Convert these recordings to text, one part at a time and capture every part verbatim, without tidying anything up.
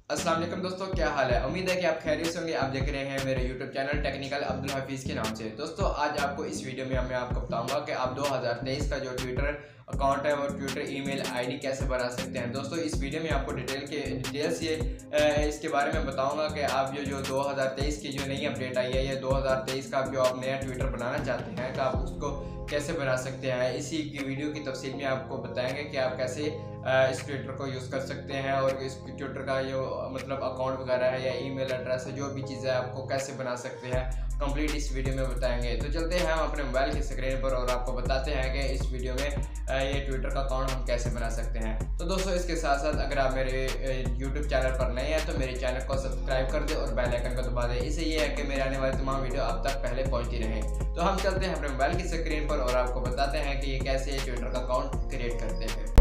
अस्सलाम वालेकुम दोस्तों, क्या हाल है। उम्मीद है कि आप खैरियत से होंगे। आप देख रहे हैं मेरे YouTube channel technical Abdul Hafeez के नाम से। दोस्तों आज आपको इस वीडियो में मैं आपको बताऊंगा कि आप दो हज़ार तेईस का जो ट्विटर अकाउंट है वो ट्विटर ईमेल आईडी कैसे बना सकते हैं। दोस्तों इस वीडियो में आपको डिटेल के डिटेल्स ये इसके बारे में बताऊंगा कि आप जो जो दो हज़ार तेईस की जो नई अपडेट आई है या दो हज़ार तेईस का जो आप नया ट्विटर बनाना चाहते हैं तो आप उसको कैसे बना सकते हैं। इसी की वीडियो की तफसील में आपको बताएंगे कि आप कैसे इस ट्विटर को यूज़ कर सकते हैं और इस ट्विटर का जो मतलब अकाउंट वगैरह है या ईमेल एड्रेस है, जो भी चीज़ें आपको कैसे बना सकते हैं, कंप्लीट इस वीडियो में बताएंगे। तो चलते हैं हम अपने मोबाइल की स्क्रीन पर और आपको बताते हैं कि इस वीडियो में ये ट्विटर का अकाउंट हम कैसे बना सकते हैं। तो दोस्तों इसके साथ साथ अगर आप मेरे यूट्यूब चैनल पर नए हैं तो मेरे चैनल को सब्सक्राइब कर दें और बेल आइकन को दबा दें। इससे ये है कि मेरे आने वाले तमाम वीडियो आप तक पहले पहुंचती रहे। तो हम चलते हैं अपने मोबाइल की स्क्रीन पर और आपको बताते हैं कि ये कैसे ट्विटर का अकाउंट क्रिएट करते हैं।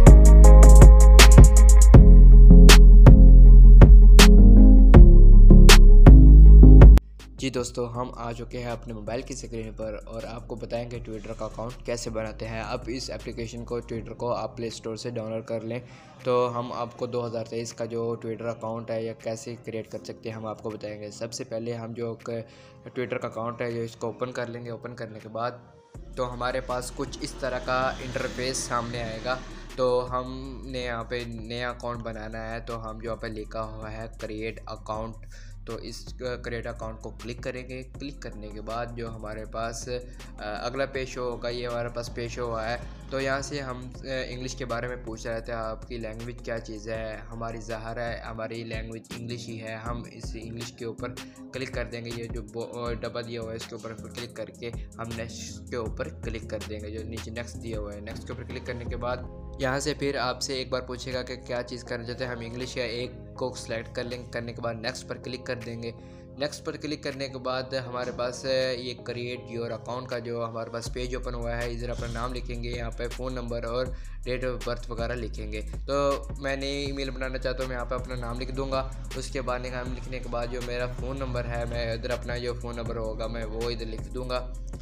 जी दोस्तों, हम आ चुके हैं अपने मोबाइल की स्क्रीन पर और आपको बताएंगे ट्विटर का अकाउंट कैसे बनाते हैं। अब इस एप्लीकेशन को ट्विटर को आप प्ले स्टोर से डाउनलोड कर लें। तो हम आपको दो हज़ार तेईस का जो ट्विटर अकाउंट है या कैसे क्रिएट कर सकते हैं हम आपको बताएंगे। सबसे पहले हम जो ट्विटर का अकाउंट है जो इसको ओपन कर लेंगे। ओपन करने के बाद तो हमारे पास कुछ इस तरह का इंटरफेस सामने आएगा। तो हमने यहाँ पे नया अकाउंट बनाना है तो हम जो यहाँ पे लिखा हुआ है क्रिएट अकाउंट, तो इस क्रिएट अकाउंट को क्लिक करेंगे। क्लिक करने के बाद जो हमारे पास अगला पेज शो होगा, ये हमारे पास पेज शो हुआ है। तो यहाँ से हम इंग्लिश के बारे में पूछ रहे थे, आपकी लैंग्वेज क्या चीज़ है। हमारी ज़ाहिर है हमारी लैंग्वेज इंग्लिश ही है। हम इस इंग्लिश के ऊपर क्लिक कर देंगे। ये जो डब्बा दिया हुआ है इसके ऊपर क्लिक करके हम नेक्स्ट के ऊपर क्लिक कर देंगे। जो नीचे नेक्स्ट दिया हुआ है, नेक्स्ट के ऊपर क्लिक करने के बाद यहाँ से फिर आपसे एक बार पूछेगा कि क्या चीज़ करना चाहते हैं। हम इंग्लिश या एक को सिलेक्ट कर लेंगे। करने के बाद नेक्स्ट पर क्लिक कर देंगे। नेक्स्ट पर क्लिक करने के बाद हमारे पास ये क्रिएट योर अकाउंट का जो हमारे पास पेज ओपन हुआ है। इधर अपना नाम लिखेंगे, यहाँ पे फ़ोन नंबर और डेट ऑफ बर्थ वगैरह लिखेंगे। तो मैंने ईमेल बनाना चाहता हूँ, मैं यहाँ पे अपना नाम लिख दूँगा। उसके बाद नाम लिखने के बाद जो मेरा फ़ोन नंबर है मैं इधर अपना जो फ़ोन नंबर होगा मैं वो इधर लिख दूँगा।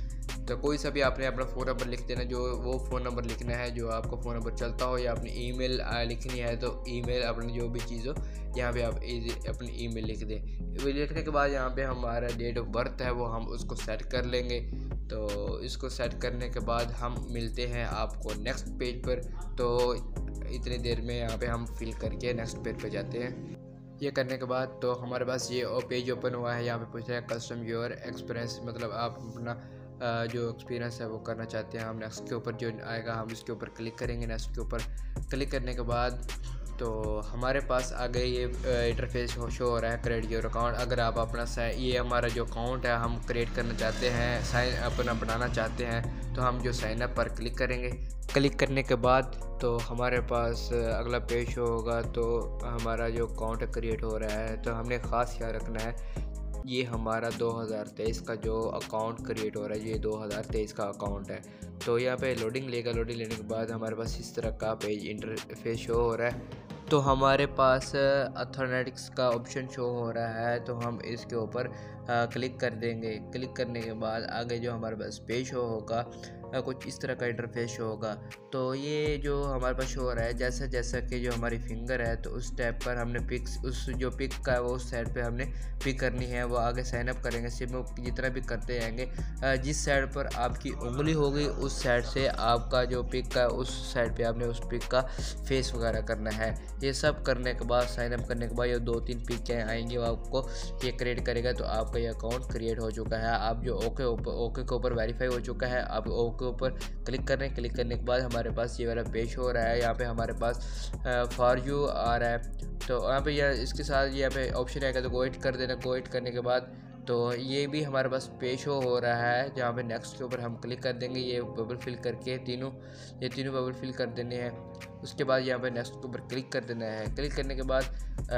तो कोई सा भी आपने अपना फ़ोन नंबर लिख देना, जो वो फ़ोन नंबर लिखना है जो आपको फ़ोन नंबर चलता हो, या अपनी ईमेल लिखनी है तो ईमेल अपनी जो भी चीज़ हो यहाँ पे आप अपनी ईमेल लिख दें। लिखने के बाद यहाँ पे हमारा डेट ऑफ बर्थ है वो हम उसको सेट कर लेंगे। तो इसको सेट करने के बाद हम मिलते हैं आपको नेक्स्ट पेज पर। तो इतनी देर में यहाँ पे हम फिल करके नेक्स्ट पेज पर जाते हैं। ये करने के बाद तो हमारे पास ये पेज ओपन हुआ है। यहाँ पे पूछ रहा है कस्टम योर एक्सपीरियंस, मतलब आप अपना जो एक्सपीरियंस है वो करना चाहते हैं। हम नेक्स्ट के ऊपर जो आएगा हम इसके ऊपर क्लिक करेंगे। नेक्स्ट के ऊपर क्लिक करने के बाद तो हमारे पास आगे ये इंटरफेस शो हो रहा है क्रिएट योर अकाउंट। अगर आप अपना ये हमारा जो अकाउंट है हम क्रिएट करना चाहते हैं, साइन अपना बनाना चाहते हैं, तो हम जो साइन अप पर क्लिक करेंगे। क्लिक करने के बाद तो हमारे पास अगला पेज शो होगा। तो हमारा जो अकाउंट क्रिएट हो रहा है तो हमने ख़ास ख्याल रखना है ये हमारा दो हज़ार तेईस का जो अकाउंट क्रिएट हो रहा है ये दो हज़ार तेईस का अकाउंट है। तो यहाँ पे लोडिंग लेगा। लोडिंग लेने के बाद हमारे पास इस तरह का पेज इंटरफेस शो हो रहा है। तो हमारे पास अथोनेटिक्स का ऑप्शन शो हो रहा है। तो हम इसके ऊपर क्लिक कर देंगे। क्लिक करने के बाद आगे जो हमारे पास पेज शो होगा कुछ इस तरह का इंटरफेस शो होगा। तो ये जो हमारे पास शो हो रहा है जैसा जैसा कि जो हमारी फिंगर है तो उस टैब पर हमने पिक्स उस जो पिक का है वो उस साइड पे हमने पिक करनी है। वो आगे साइन अप करेंगे। सिम जितना भी करते जाएंगे जिस साइड पर आपकी उंगली होगी उस साइड से आपका जो पिक का उस साइड पे आपने उस पिक का फेस वगैरह करना है। ये सब करने के बाद साइन अप करने के बाद ये दो तीन पिक आएंगे वो आपको ये क्रिएट करेगा। तो आपका ये अकाउंट क्रिएट हो चुका है। आप जो ओके ओके के ऊपर वेरीफाई हो चुका है। आप ओके के ऊपर क्लिक करने क्लिक करने के बाद हमारे पास ये वाला पेज हो रहा है। यहाँ पे हमारे पास फॉर यू आ रहा है। तो यहाँ पे यह इसके साथ यहाँ पे ऑप्शन आएगा तो गोइट कर देना। गोइट करने के बाद तो ये भी हमारे पास पेज शो हो रहा है जहाँ पे नेक्स्ट के ऊपर हम क्लिक कर देंगे। ये बबल फिल करके तीनों ये तीनों बबल फिल कर देने हैं। उसके बाद यहाँ पे नेक्स्ट के ऊपर क्लिक कर देना है। क्लिक करने के बाद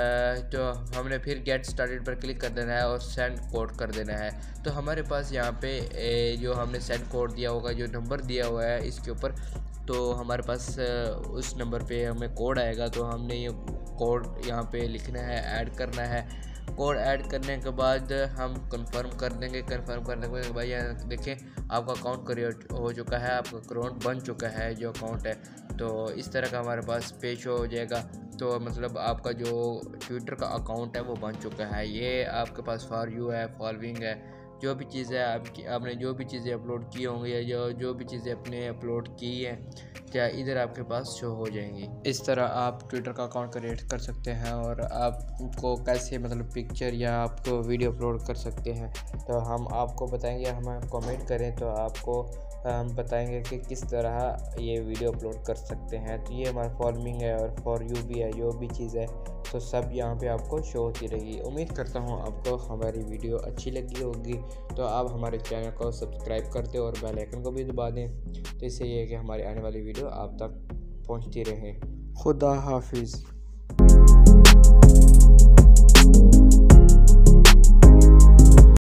तो हमने फिर गेट स्टार्टेड पर क्लिक कर देना है और सेंड कोड कर देना है। तो हमारे पास यहाँ पे जो हमने सेंड कोड दिया होगा जो नंबर दिया हुआ है इसके ऊपर, तो हमारे पास उस नंबर पे हमें कोड आएगा। तो हमने ये कोड यहाँ पे लिखना है, ऐड करना है। कोड ऐड करने के बाद हम कंफर्म कर देंगे। कंफर्म करने के बाद भाई यहाँ देखें आपका अकाउंट क्रिएट हो चुका है, आपका अकाउंट बन चुका है जो अकाउंट है। तो इस तरह का हमारे पास पेज हो जाएगा। तो मतलब आपका जो ट्विटर का अकाउंट है वो बन चुका है। ये आपके पास फॉर यू है, फॉलोइंग है, जो भी चीज़ें आपकी आपने जो भी चीज़ें अपलोड की होंगी या जो जो भी चीज़ें अपने अपलोड की हैं क्या इधर आपके पास शो हो जाएंगी। इस तरह आप ट्विटर का अकाउंट क्रिएट कर सकते हैं और आपको कैसे मतलब पिक्चर या आपको वीडियो अपलोड कर सकते हैं तो हम आपको बताएंगे। हमें कमेंट करें तो आपको हम बताएंगे कि किस तरह ये वीडियो अपलोड कर सकते हैं। तो ये हमारा फॉलोइंग है और फॉर यू भी है, जो भी चीज़ है तो सब यहाँ पे आपको शो होती रहेगी। उम्मीद करता हूँ आपको हमारी वीडियो अच्छी लगी होगी। तो आप हमारे चैनल को सब्सक्राइब कर दें और बेल आइकन को भी दबा दें, तो इससे ये है कि हमारी आने वाली वीडियो आप तक पहुँचती रहे। खुदा हाफिज़।